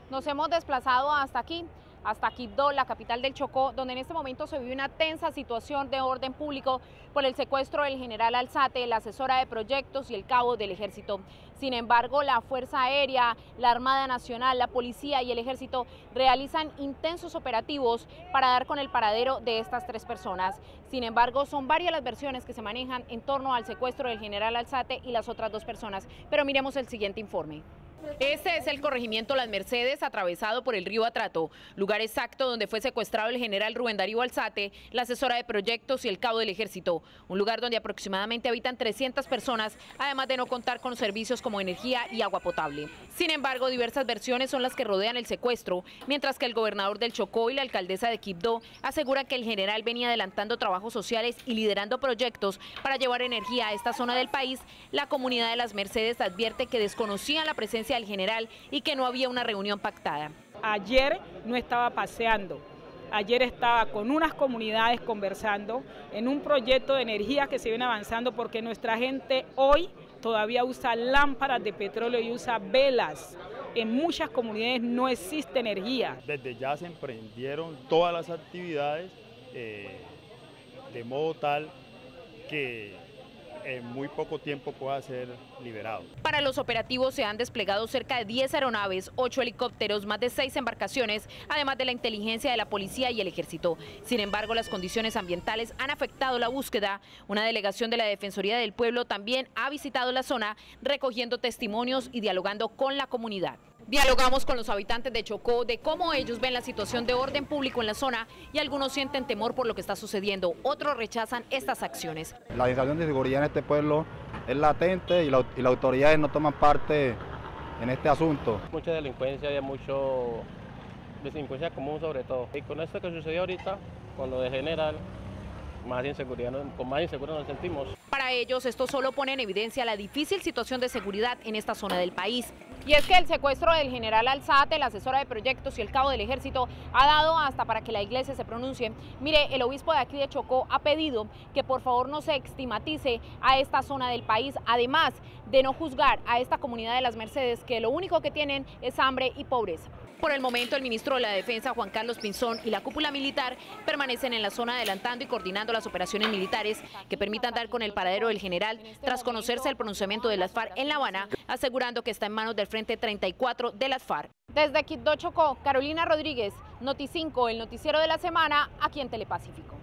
Nos hemos desplazado hasta Quibdó, la capital del Chocó, donde en este momento se vive una tensa situación de orden público por el secuestro del general Alzate, la asesora de proyectos y el cabo del ejército. Sin embargo, la Fuerza Aérea, la Armada Nacional, la Policía y el Ejército realizan intensos operativos para dar con el paradero de estas tres personas. Sin embargo, son varias las versiones que se manejan en torno al secuestro del general Alzate y las otras dos personas. Pero miremos el siguiente informe. Este es el corregimiento Las Mercedes, atravesado por el río Atrato, lugar exacto donde fue secuestrado el general Rubén Darío Alzate, la asesora de proyectos y el cabo del ejército. Un lugar donde aproximadamente habitan 300 personas, además de no contar con servicios como energía y agua potable. Sin embargo, diversas versiones son las que rodean el secuestro, mientras que el gobernador del Chocó y la alcaldesa de Quibdó aseguran que el general venía adelantando trabajos sociales y liderando proyectos para llevar energía a esta zona del país. La comunidad de Las Mercedes advierte que desconocían la presencia del general y que no había una reunión pactada. Ayer no estaba paseando, ayer estaba con unas comunidades conversando en un proyecto de energía que se viene avanzando porque nuestra gente hoy todavía usa lámparas de petróleo y usa velas. En muchas comunidades no existe energía. Desde ya se emprendieron todas las actividades de modo tal que en muy poco tiempo pueda ser liberado. Para los operativos se han desplegado cerca de 10 aeronaves, 8 helicópteros, más de 6 embarcaciones, además de la inteligencia de la policía y el ejército. Sin embargo, las condiciones ambientales han afectado la búsqueda. Una delegación de la Defensoría del Pueblo también ha visitado la zona, recogiendo testimonios y dialogando con la comunidad. Dialogamos con los habitantes de Chocó de cómo ellos ven la situación de orden público en la zona y algunos sienten temor por lo que está sucediendo, otros rechazan estas acciones. La sensación de seguridad en este pueblo es latente y las autoridades no toman parte en este asunto. Mucha delincuencia y mucho delincuencia común sobre todo. Y con esto que sucedió ahorita, con lo de general, más inseguridad, con más inseguridad nos sentimos. Para ellos esto solo pone en evidencia la difícil situación de seguridad en esta zona del país. Y es que el secuestro del general Alzate, la asesora de proyectos y el cabo del ejército ha dado hasta para que la iglesia se pronuncie. Mire, el obispo de aquí de Chocó ha pedido que por favor no se estigmatice a esta zona del país, además de no juzgar a esta comunidad de Las Mercedes, que lo único que tienen es hambre y pobreza. Por el momento, el ministro de la Defensa, Juan Carlos Pinzón, y la cúpula militar permanecen en la zona adelantando y coordinando las operaciones militares que permitan dar con el paradero del general tras conocerse el pronunciamiento de las FARC en La Habana, asegurando que está en manos del Frente 34 de las FARC. Desde Quibdó, Chocó, Carolina Rodríguez, Noti5, el noticiero de la semana, aquí en Telepacífico.